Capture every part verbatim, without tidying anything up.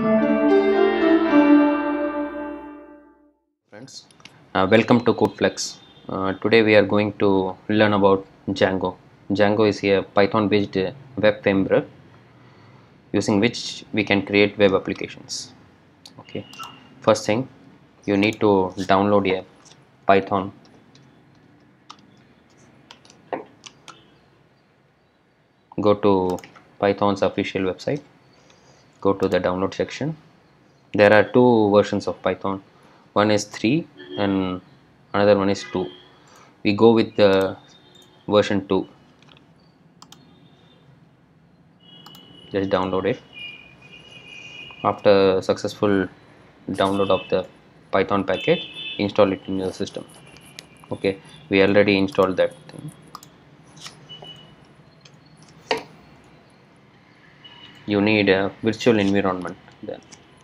Friends, uh, welcome to CodeFlex. Uh, today we are going to learn about Django. Django is a Python-based uh, web framework using which we can create web applications. Okay, first thing, you need to download a Python. Go to Python's official website. Go to the download section. There are two versions of Python. One is three and another one is two. We go with the version two. Just download it. After successful download of the Python package, install it in your system. Okay, we already installed that thing. You need a virtual environment then.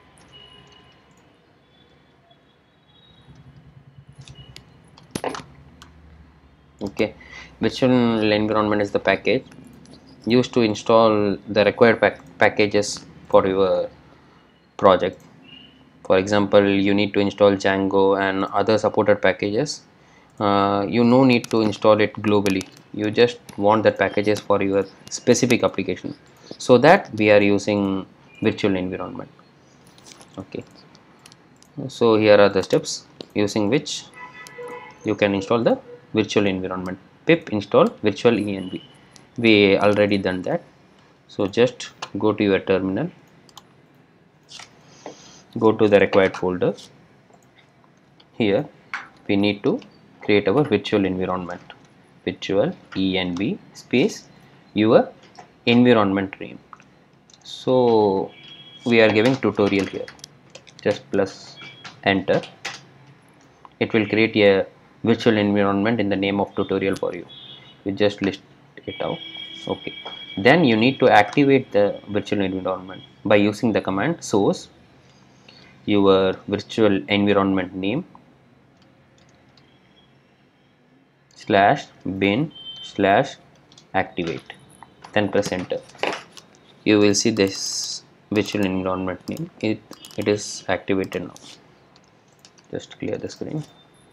Okay, virtual environment is the package used to install the required pack packages for your project. For example, you need to install Django and other supported packages. Uh, you no need to install it globally. You just want that packages for your specific application. So that we are using virtual environment. Okay. So here are the steps using which you can install the virtual environment. Pip install virtual env. We already done that. So just go to your terminal. Go to the required folder. Here we need to create our virtual environment. Virtual env space your environment name. So we are giving tutorial here. Just plus enter. It will create a virtual environment in the name of tutorial for you. You just list it out. Okay. Then you need to activate the virtual environment by using the command source your virtual environment name slash bin slash activate, then press enter. You will see this virtual environment name. It, it is activated now. Just clear the screen.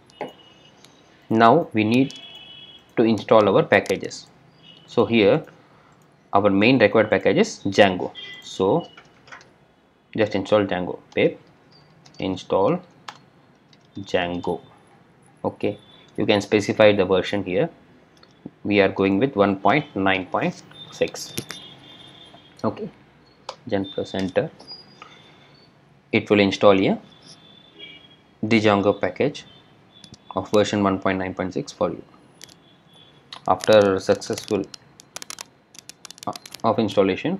Now we need to install our packages. So here our main required package is Django. So just install Django. Pip install Django. Okay, you can specify the version here. We are going with one point nine point six. Okay, then press enter. It will install here the Django package of version one point nine point six for you. After successful of installation,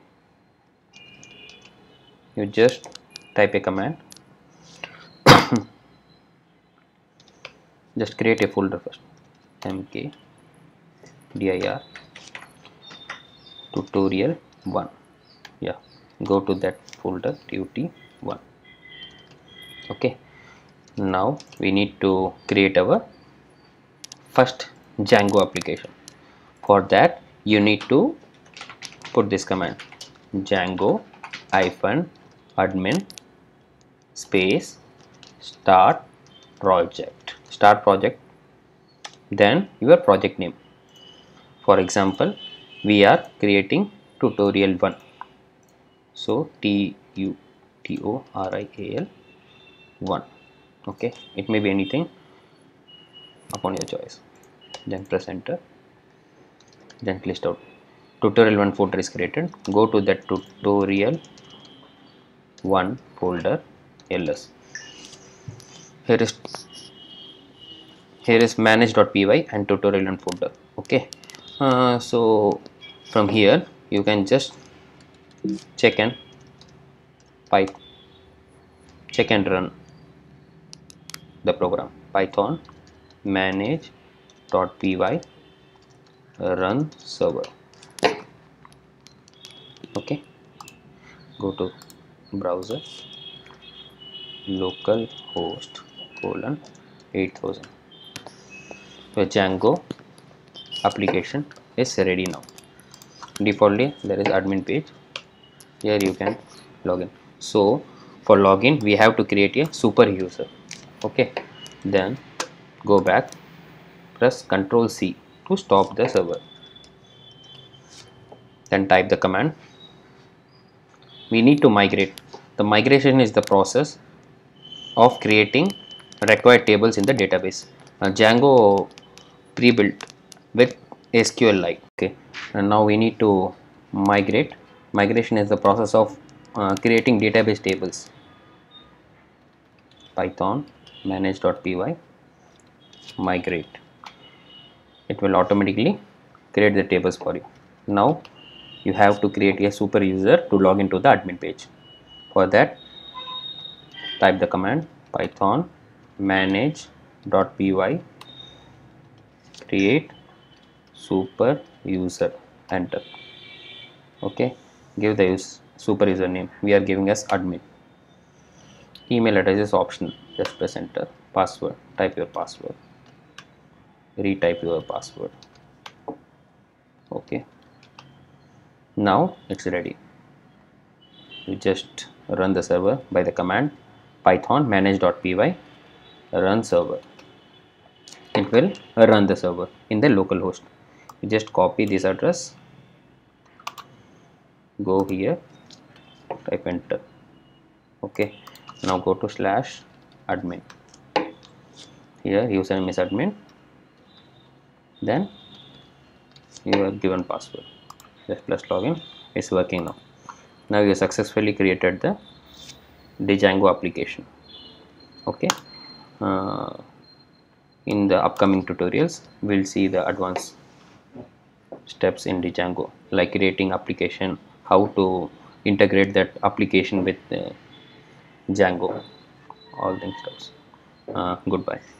you just type a command. Just create a folder first. Mk dir tutorial one. Yeah, go to that folder tut one. Okay, now we need to create our first Django application. For that you need to put this command Django hyphen admin space start project. Start project, then your project name. For example, we are creating tutorial one. So T U T O R I A L one. Okay, it may be anything upon your choice. Then press enter. Then list out. Tutorial one folder is created. Go to that tutorial one folder ls. Here is here is manage.py and tutorial one folder. Okay, uh, so from here you can just check and pipe check and run the program. Python manage.py run server. Okay, go to browser localhost colon eight thousand. So Django application is ready now. Defaultly there is admin page. Here you can log in. So for login we have to create a super user. Okay, then go back, press Ctrl C to stop the server, then type the command. We need to migrate. The migration is the process of creating required tables in the database. uh, Django pre-built with S Q L like. Okay, and now we need to migrate. Migration is the process of uh, creating database tables. Python manage.py migrate. It will automatically create the tables for you. Now you have to create a super user to log into the admin page. For that, type the command python manage.py create super user, enter. Okay, give the use super username. We are giving as admin. Email address is optional, just press enter. Password, type your password, retype your password. Okay, now it's ready. You just run the server by the command python manage.py run server. It will run the server in the local host. You just copy this address, go here, type enter. Okay, now go to slash admin. Here username is admin, then your given password, just plus login. It's working now. Now you successfully created the Django application. Okay, uh, in the upcoming tutorials we'll see the advanced steps in Django, like creating application, how to integrate that application with uh, Django, all things stuffs. Uh, goodbye.